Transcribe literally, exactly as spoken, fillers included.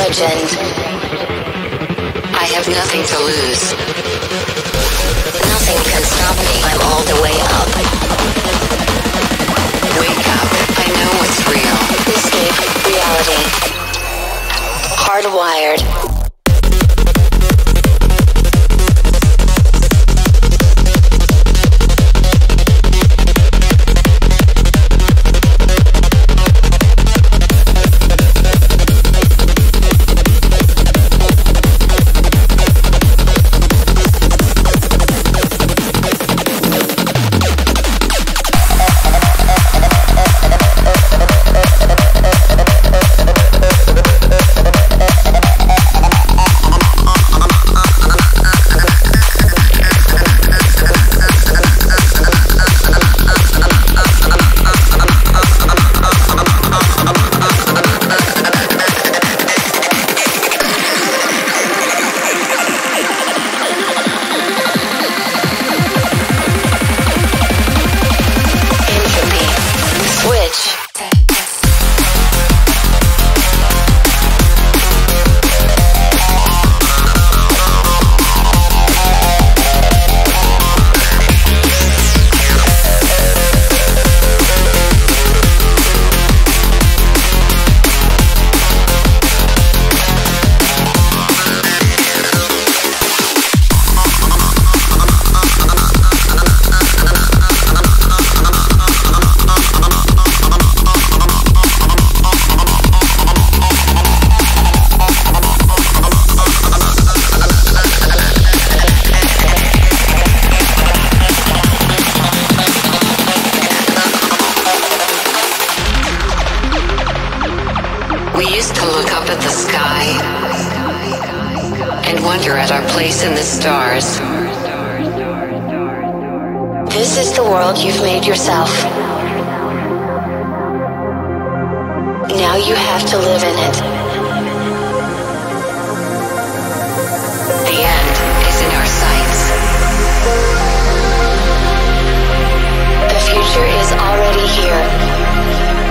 legend. I have nothing to lose. Nothing can stop me. I'm all the way up. Wake up. I know what's real. Escape reality. Hardwired. In the stars. This is the world you've made yourself. Now you have to live in it. The end is in our sights. The future is already here.